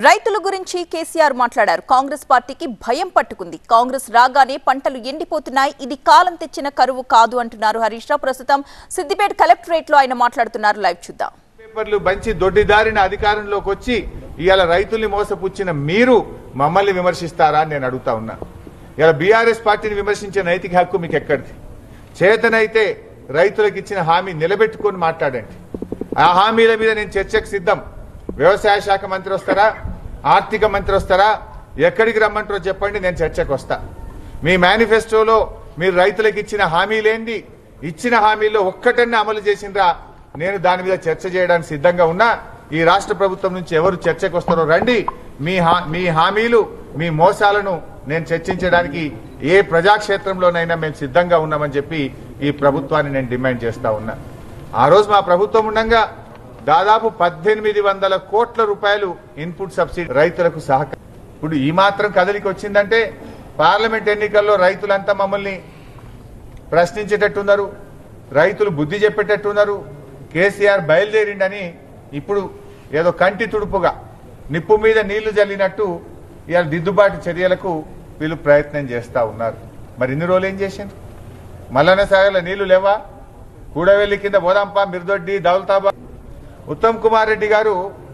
రైతుల గురించి కేసీఆర్ మాట్లాడారు. కాంగ్రెస్ పార్టీకి భయం పట్టుకుంది. కాంగ్రెస్ రాగానే పంటలు ఎండిపోతున్నాయి. ఇది కాలం తెచ్చిన కరువు కాదు అంటున్నారు హరీష్ రావు. ప్రస్తుతం సిద్దిపేట కలెక్టరేట్ లో ఆయన మాట్లాడుతున్నారు. లైవ్ చూద్దాం. పేపర్లు బంచి దొడ్డిదారిన అధికారంలోకి వచ్చి ఇవాళ రైతుల్ని మోసపుచ్చిన మీరు మమ్మల్ని విమర్శిస్తారా అని నేను అడుగుతా ఉన్నా. ఇలా బీఆర్ఎస్ పార్టీని విమర్శించే నైతిక హక్కు మీకు ఎక్కడిది? చేతనైతే రైతులకు ఇచ్చిన హామీ నిలబెట్టుకొని మాట్లాడండి. ఆ హామీల మీద నేను చర్చకు సిద్ధం. వ్యవసాయ శాఖ మంత్రి వస్తారా, ఆర్థిక మంత్రి వస్తారా, ఎక్కడికి రమ్మంటారో చెప్పండి, నేను చర్చకు వస్తా. మీ మేనిఫెస్టోలో మీరు రైతులకు ఇచ్చిన హామీలేంది, ఇచ్చిన హామీల్లో ఒక్కటన్నా అమలు చేసిండ్రా? నేను దాని మీద చర్చ చేయడానికి సిద్ధంగా ఉన్నా. ఈ రాష్ట్ర ప్రభుత్వం నుంచి ఎవరు చర్చకు వస్తారో రండి. మీ హామీలు, మీ మోసాలను నేను చర్చించడానికి ఏ ప్రజాక్షేత్రంలోనైనా మేము సిద్ధంగా ఉన్నామని చెప్పి ఈ ప్రభుత్వాన్ని నేను డిమాండ్ చేస్తా ఉన్నా. ఆ రోజు మా ప్రభుత్వం ఉండగా దాదాపు 1800 కోట్ల రూపాయలు ఇన్పుట్ సబ్సిడీ రైతులకు సహకారం. ఇప్పుడు ఈ మాత్రం కదలికి వచ్చిందంటే పార్లమెంట్ ఎన్నికల్లో రైతులంతా మమ్మల్ని ప్రశ్నించేటట్టున్నారు, రైతులు బుద్ధి చెప్పేటట్టున్నారు. కేసీఆర్ బయలుదేరిండని ఇప్పుడు ఏదో కంటి తుడుపుగా నిప్పు మీద నీళ్లు జల్లినట్టు ఇవాళ దిద్దుబాటు చర్యలకు వీళ్ళు ప్రయత్నం చేస్తా ఉన్నారు. మరి ఇన్ని రోజులు ఏం చేసిండ్రు? మల్లన్న సాగర్లో నీళ్లు లేవా? కూడవెల్లి కింద బోదాంప, మిర్దొడ్డి, దౌలతాబాద్. ఉత్తమ్ కుమార్ రెడ్డి గారు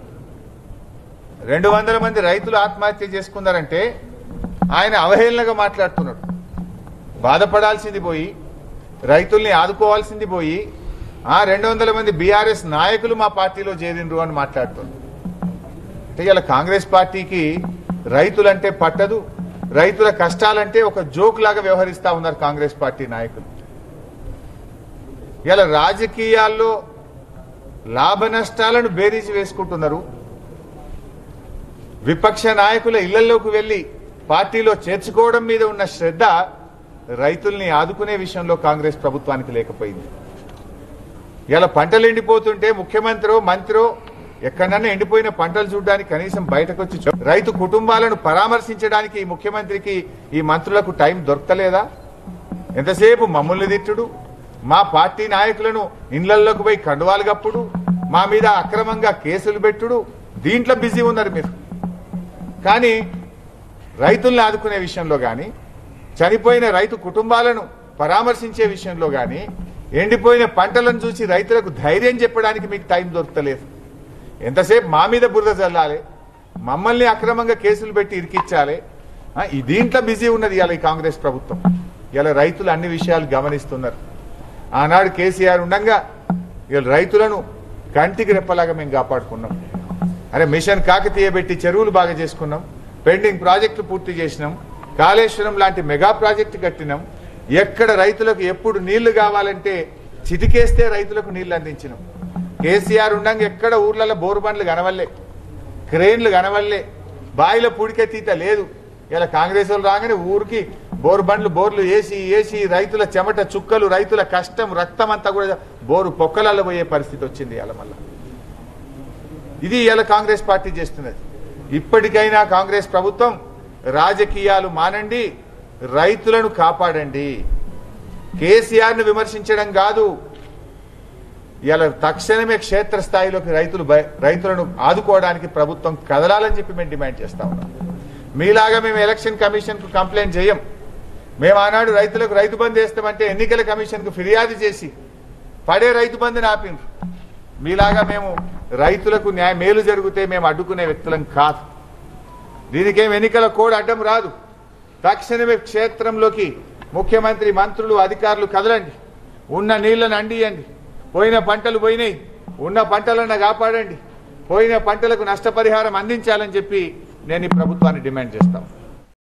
200 మంది రైతులు ఆత్మహత్య చేసుకున్నారంటే ఆయన అవహేళనగా మాట్లాడుతున్నాడు. బాధపడాల్సింది పోయి, రైతుల్ని ఆదుకోవాల్సింది పోయి 200 మంది బీఆర్ఎస్ నాయకులు మా పార్టీలో చేరిండ్రు అని మాట్లాడుతున్నారు. అంటే ఇలా కాంగ్రెస్ పార్టీకి రైతులంటే పట్టదు, రైతుల కష్టాలంటే ఒక జోక్ లాగా వ్యవహరిస్తా ఉన్నారు కాంగ్రెస్ పార్టీ నాయకులు. ఇలా రాజకీయాల్లో లాభ నష్టాలను బేరీజు వేసుకుంటున్నారు. విపక్ష నాయకుల ఇళ్లలోకి వెళ్లి పార్టీలో చేర్చుకోవడం మీద ఉన్న శ్రద్ధ రైతుల్ని ఆదుకునే విషయంలో కాంగ్రెస్ ప్రభుత్వానికి లేకపోయింది. ఇలా పంటలు ఎండిపోతుంటే ముఖ్యమంత్రో మంత్రో ఎక్కడన్నా ఎండిపోయిన పంటలు చూడడానికి కనీసం బయటకు వచ్చి రైతు కుటుంబాలను పరామర్శించడానికి ఈ ముఖ్యమంత్రికి, ఈ మంత్రులకు టైం దొరకలేదా? ఎంతసేపు మమ్మల్ని తిట్టుడు, మా పార్టీ నాయకులను ఇళ్లలోకి పోయి కండువాలు కప్పుడు, మా మీద అక్రమంగా కేసులు పెట్టుడు, దీంట్లో బిజీ ఉన్నారు మీరు. కానీ రైతుల్ని ఆదుకునే విషయంలో కానీ, చనిపోయిన రైతు కుటుంబాలను పరామర్శించే విషయంలో కానీ, ఎండిపోయిన పంటలను చూసి రైతులకు ధైర్యం చెప్పడానికి మీకు టైం దొరకలేదు. ఎంతసేపు మా మీద బురద చల్లాలి, మమ్మల్ని అక్రమంగా కేసులు పెట్టి ఇరికిచ్చాలి, దీంట్లో బిజీ ఉన్నది ఇలా ఈ కాంగ్రెస్ ప్రభుత్వం. ఇలా రైతులు అన్ని విషయాలు గమనిస్తున్నారు. ఆనాడు కేసీఆర్ ఉండగా ఇలా రైతులను కంటికి రెప్పలాగా మేము కాపాడుకున్నాం. అరే మిషన్ కాకతీయ పెట్టి చెరువులు బాగా చేసుకున్నాం, పెండింగ్ ప్రాజెక్టులు పూర్తి చేసినాం, కాళేశ్వరం లాంటి మెగా ప్రాజెక్టు కట్టినాం. ఎక్కడ రైతులకు ఎప్పుడు నీళ్లు కావాలంటే చిటికేస్తే రైతులకు నీళ్లు అందించినాం. కేసీఆర్ ఉండగా ఎక్కడ ఊర్లలో బోరు బండ్లు కనవల్లే, క్రెయిన్లు కనవల్లే, బాయిల పూడికెత్తీత లేదు. ఇలా కాంగ్రెస్ వాళ్ళు రాగానే ఊరికి బోరు బండ్లు, బోర్లు వేసి రైతుల చెమట చుక్కలు, రైతుల కష్టం, రక్తం అంతా కూడా బోరు పొక్కలలో పోయే పరిస్థితి వచ్చింది. ఇలా మళ్ళా ఇది ఇలా కాంగ్రెస్ పార్టీ చేస్తున్నది. ఇప్పటికైనా కాంగ్రెస్ ప్రభుత్వం రాజకీయాలు మానండి, రైతులను కాపాడండి. కేసీఆర్ను విమర్శించడం కాదు, ఇలా తక్షణమే క్షేత్రస్థాయిలోకి రైతులను ఆదుకోవడానికి ప్రభుత్వం కదలాలని చెప్పి మేము డిమాండ్ చేస్తా ఉన్నాం. మీలాగా మేము ఎలక్షన్ కమిషన్కు కంప్లైంట్ చేయం. మేము ఆనాడు రైతులకు రైతు బంధు వేస్తామంటే ఎన్నికల కమిషన్కు ఫిర్యాదు చేసి పడే రైతు బంధుని ఆపిండ్రు. మీలాగా మేము రైతులకు మేలు జరిగితే మేము అడ్డుకునే వ్యక్తులం కాదు. దీనికేం ఎన్నికల కోడ్ అడ్డం రాదు. తక్షణమే క్షేత్రంలోకి ముఖ్యమంత్రి, మంత్రులు, అధికారులు కదలండి. ఉన్న నీళ్లను అండియండి. పోయిన పంటలు పోయినాయి, ఉన్న పంటలను కాపాడండి. పోయిన పంటలకు నష్టపరిహారం అందించాలని చెప్పి నేను ఈ ప్రభుత్వాన్ని డిమాండ్ చేస్తాను.